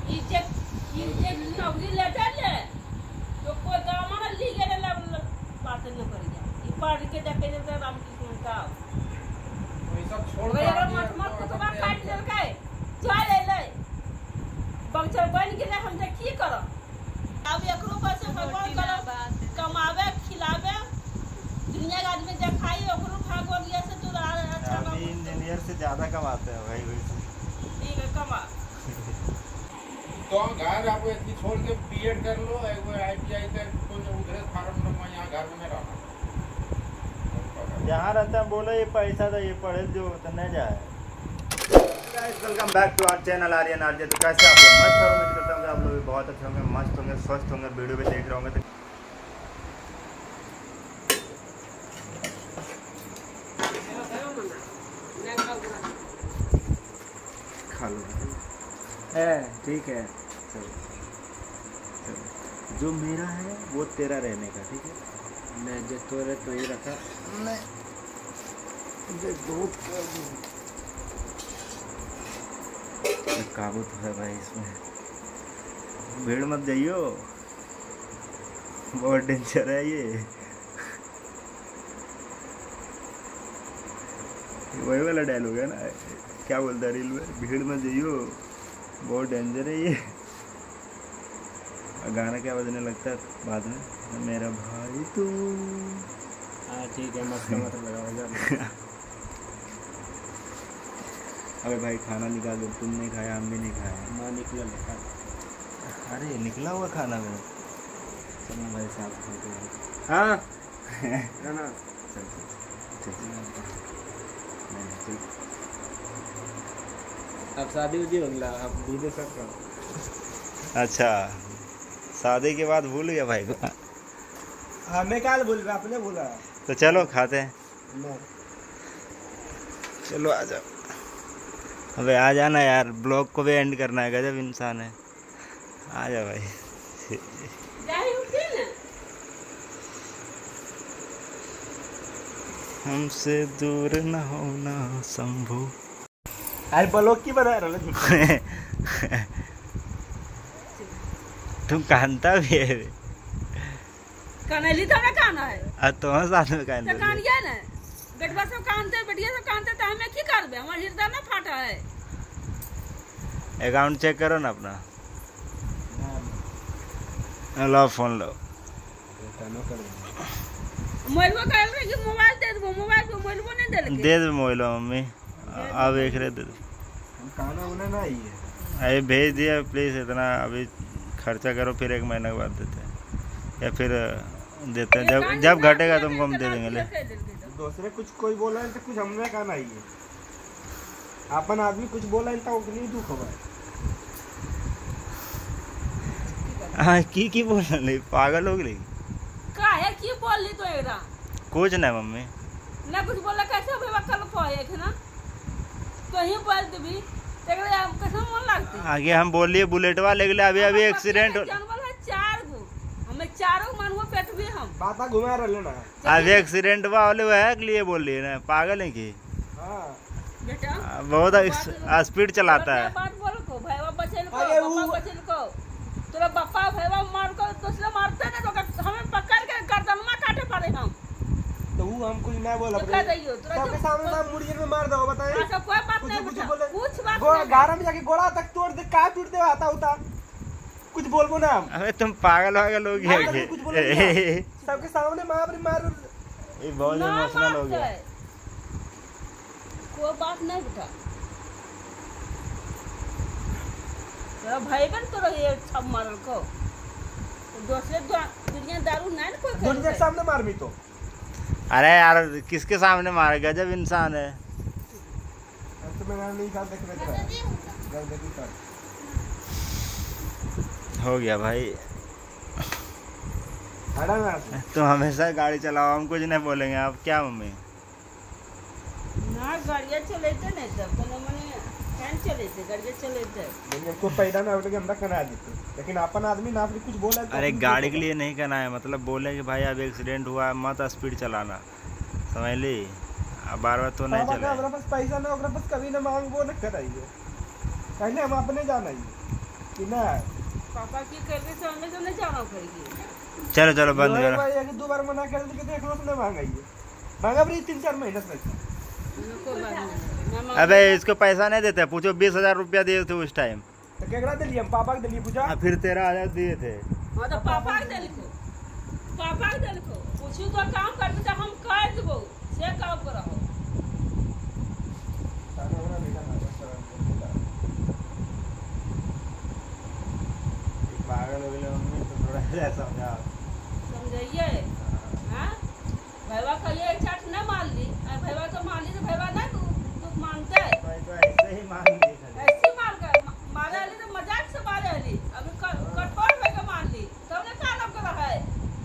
नौकरी लेते ले तो कोई गाँव में ली गए बात न करिए ये पढ़ के देखे जैसे रामकृष्ण का वही सब छोड़ अगर मत मत तो बात काट दे के चल ले बंचर बन गेले हम जे की करब अब एकरो बस भगवान करब कमावे खिलावे दुनिया के आदमी देखाई ओकरो भागवतिया से तो अच्छा अभी इंजीनियर से ज्यादा कमाते हैं भाई वैसे ठीक है कमा तो घर आप इतनी छोड़ के बीएड कर लो एक आईटीआई तक कोई उधर फार्म नंबर यहाँ घर में रहना जहाँ रहता है बोलो ये पैसा था ये पढ़े जो तो नहीं जाए। Welcome back to our channel Aryan RJ. तो कैसे आप लोग मस्त हो? उम्मीद करता हूँ कि आप लोग भी बहुत अच्छे होंगे, मस्त होंगे, स्वस्थ होंगे, वीडियो भी देख रहे होंगे। तो खा लो ठीक है। चलो जो मेरा है वो तेरा रहने का, ठीक है? मैं जो तोरे तो ही रखा नहीं काबू तो है भाई इसमें। भीड़ मत जाइयो, बहुत डेंजर है ये। वही वाला डायलॉग है ना, क्या बोलता है रील में, भीड़ मत जाइयो बहुत डेंजर है ये। गाना क्या बजने लगता है बाद में, मेरा भाई तू। हाँ ठीक है, मस्त मत लगाओ। अबे भाई खाना निकालो, तुम नहीं खाया हम भी नहीं खाया। माँ निकला लिखा, अरे निकला हुआ खाना में। चलो भाई साहब हाँ है ना, चल अब शादी उदी हो गया, अब भूल सकता। अच्छा शादी के बाद भूल गया भाई को? हमें क्या भूल गया, आपने भूला। तो चलो खाते हैं। नहीं चलो आ जाओ। अबे आ जाना यार, ब्लॉग को भी एंड करना है, गजब इंसान है। आ जाओ भाई। हमसे दूर न होना शंभू। अरे ब्लॉग की बना रहा तुम कांता भी है कनैली तो ना काना है अब तुम्हारे साथ में कांता तो कानिया ना बेटवा सब कानते बेटिया सब कानते तो हमें की करबे, हमर हृदय ना फाटा है। अकाउंट चेक करो ना अपना। लो फोन लो। मोबाइल में कहल रहे कि मोबाइल दे दो, मोबाइल पे मोबाइल नहीं दे लगे। दे दो मोबाइल मम्मी, अब एक रहे दे दो। खाना उन्हें ना ही है। अरे भेज दिया प्लीज़, इतना अभी खर्चा करो फिर 1 महीने के बाद देते हैं, या फिर देते हैं जब घटेगा तुमको हम दे देंगे। ले दूसरे कुछ कोई बोला है तो कुछ हमने कहा नहीं है, अपन आदमी कुछ बोला है तो उतनी दुख हुआ है। हाँ की बोल रही, पागल हो गई का है की बोल ली तो एकरा कुछ नहीं मम्मी ना कुछ बोला कैसे भाई कल पाए है ना तो ही बोल देबी एकरा आप कैसे मन लगती। आगे हम बोल लिए बुलेटवा ले गए, अभी अभी एक्सीडेंट जानवर है 4 गो, हमें चारों मानव पेट भी हम बाता घुमा रहे ना। अभी एक्सीडेंट हुआ वाले वो है के लिए बोल लिए ना, पागल है की? हां बेटा बहुत स्पीड चलाता है। बात बोल को भाईवा बचेल को पापा बचेल को तोरा पापा भाईवा मार को दूसरे मारते ना तो हमें पकड़ के गर्दनमा काटे पड़े हम। तो वो हम कुछ नहीं बोला, कह दइयो तोरा सबके सामने ना मुड़िए में मार दो। बताइए ऐसा कोई बात नहीं बेटा, कुछ बात गोड़ा नहीं। गारा में जाके गोड़ा तक तोड़ दे, का टूट दे आता होता कुछ बोलबो ना हम। अबे तुम पागल हो गए कुछ बोलो ना। सबके सामने मार ये बहुत इमोशनल हो गया। कोई बात नहीं बेटा, तेरा भाई बहन तो ये सब मारल को दूसरे दुनिया दारू नहीं कोई दुनिया के सामने मार भी तो। अरे यार किसके सामने मारे, गजब इंसान है। तो मैं नहीं खा देख रहा था। हो गया भाई, हटा ना तुम हमेशा गाड़ी चलाओ, हम कुछ नहीं बोलेंगे। आप क्या मम्मी ना गाड़ियां चलेते नहीं तब तो मने फैन चलेते गाड़ियां चलेते दुनिया को पैदा ना उठ के अंदर करा देते, लेकिन अपन आदमी ना कुछ बोला तो अरे गाड़ी के लिए नहीं करना है, मतलब बोले कि भाई अब एक्सीडेंट हुआ मत स्पीड चलाना, समझ ली? अब बार तो नहीं चले। हमारे पास पैसा ना, हमारे पास कभी ना मांग वो ना कराइए, पहले हम अपने जाना ही। कि ना पापा की करके चलने तो नहीं जाना पड़ेगी। चलो चलो बंद करो। एक दो बार मना कर दे देख लो उसने मांगा ये मांगा भी 3-4 महीने से। कोई बात नहीं, मैं अबे इसको पैसा नहीं देते, पूछो 20,000 रुपया दिए थे उस टाइम। तो केकरा दिलिए हम पापा के दिलिए पूछा। फिर 13,000 दिए थे। हाँ तो पापा के देखो पूछू तो काम करते तो हम कर देबो से काम करो। पागल हो गए मम्मी तो थोड़ा सा समझा समझाइए। हाँ भैया कहिए एक चाट न मान ली, भैया तो मान ली तो भैया ना तू मानते तो ऐसे ही मान ली ऐसी मार कर मारे ली तो मजाक से मारे ली। अभी कठोर होकर मान ली तब ने का नाम करा है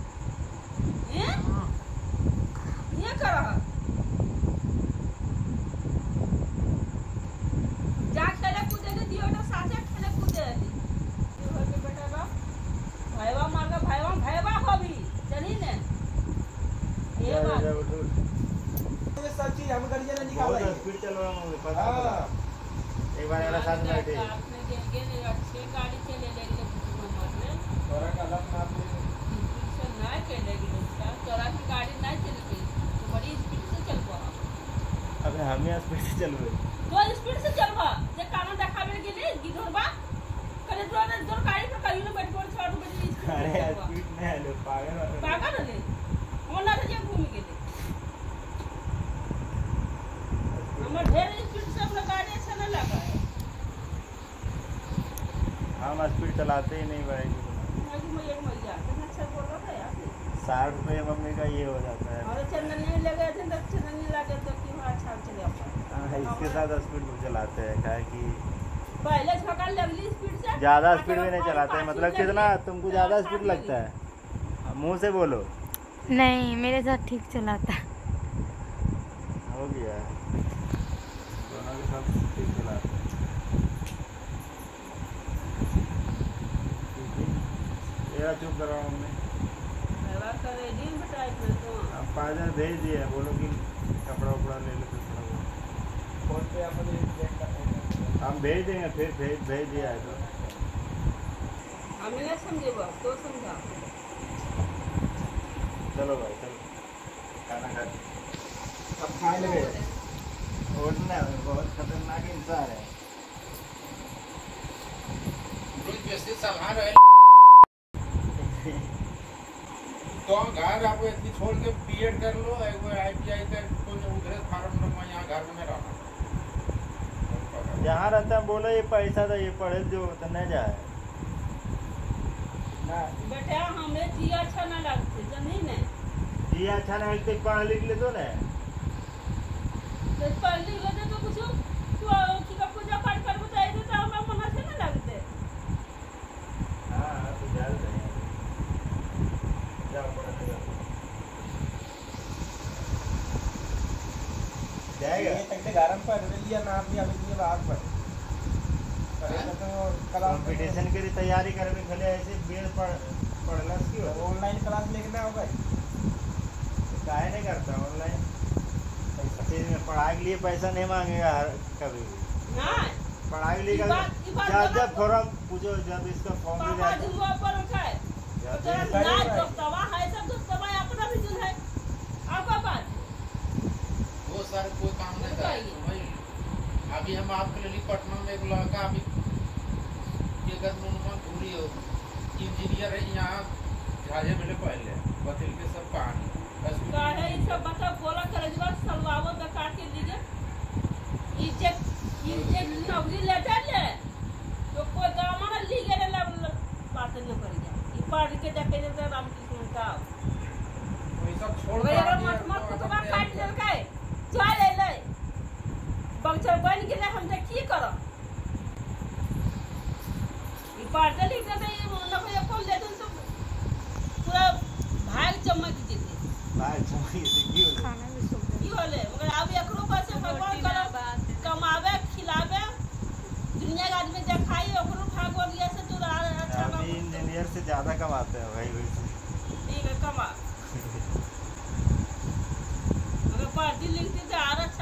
ये करा है। जा खेले कूदे ने दियो तो साथे खेले कूदे ली ये हो के बेटा बा भैया मार का भैया हो भी चली ने ये बात ये सब चीज हम करिए ना निकाल रही स्पीड चल रहा हूँ पता एक बार मेरा साथ बैठे आपने गेले अच्छे गाड़ी चले लेके नंबर में तोरा का लग ना आपने से ना चले गेले उसका तोरा की गाड़ी ना चल गई तो बड़ी स्पीड से चल पड़ा। अबे हम ही स्पीड से चल रहे तो स्पीड से चलवा जे काना देखावे गेले गिधरबा करे तो गाड़ी पर कहीं न बैठ पड़ छोड़ बड़ी अरे स्पीड नहीं है लो पागल रे ओना जे घूम गेले हमर ढेर स्पीड से अपना गाड़ी अच्छा न लगा है। हम स्पीड चलाते ही नहीं भाई। मैया कितना अच्छा बोल रहा है यार 60 रुपये मम्मी का ये हो जाता है। और चंदन नहीं लगे थे तो चंदन नहीं लगे तो कि अच्छा चले अपन हाँ, इसके साथ स्पीड में चलाते हैं क्या कि पहले छक्का लगली स्पीड से ज़्यादा स्पीड में नहीं चलाते हैं। मतलब कितना तुमको ज़्यादा स्पीड लगता है? मुंह से बोलो। नहीं मेरे साथ ठीक चलाता। हो गया दोनों के साथ ठीक चलाते हैं। ये चुप करो मम्मी। भैया करे दिन बताए थे तो अब पाजर भेज दिए बोलो कि कपड़ा उपड़ा ले लो थोड़ा बहुत। फोन पे अपन हम भेज देंगे फिर भेज दिया है तो हमें नहीं समझेगा तो समझा। चलो भाई चलो खाना खा अब खाए लगे उठना बहुत खतरनाक इंसान है। कैसे सलाह रहे तो घर आप इतनी छोड़ के बीएड कर लो ITI कर कोई उधर फार्म में यहाँ घर में रहना जहाँ रहता है बोलो ये पैसा था ये पढ़े जो तो नहीं जाए ना बेटा हमें जी अच्छा ना लगते जनी ने ये अच्छा नहीं लगते पढ़ लिख ले तो ना तो पढ़ लिख लेते तो कुछ की का पूजा पाठ कर बताए थे तो हमें मना से ना लगते। हाँ तो जा रहे हैं जाओ पढ़ने जाओ जाएगा ये तक गारम पर लिया ना आप भी अभी ये बात पर कंपटीशन के लिए तैयारी करने के लिए ऐसे बेल पढ़ना क्यों ऑनलाइन क्लास लेके होगा काहे नहीं करता ऑनलाइन चीज में पढ़ाई के लिए पैसा नहीं मांगेगा कभी भी ना पढ़ाई के लिए ई बात जब फॉर्म पूछो जब इसका फॉर्म ले पापा जाते जुआ पर उठाए तो तेरा नाच दोस्तवा है सब दोस्तवा अपना भी जुल है आपका बात वो सर कोई काम नहीं था भाई। अभी हम आपके लिए पटना में एक लड़का अभी ये गदनुमा पूरी हो इंजीनियर है यहाँ झाजे मिले पहले बतिल के सब कहानी काहे ई सब बता बोला करे जब सलवावो बेकार के लिए इज्जत नौकरी लेते ले तो कोई गांव में ली गए ले बात नहीं करेगा ई पढ़ के देखे जब रामकृष्ण का वही सब छोड़ भैया मत मत तो बा काट दे के चल ले ले बंचर बन गेले हम जे की करब ई पढ़ते लिखते तो ये न कोई खोल दे तो पूरा भाग चमक जेते भाई चोरी से क्यों खाना भी सूख की होले मगर अब एकरो पास भगवान करब कमावे खिलावे दुनिया के आदमी देखाई ओकरो भागो लिया से तो अच्छा अभी इंजीनियर से ज्यादा कमाते हैं भाई वैसे ठीक है कमा अगर पढ़ती लिखती तो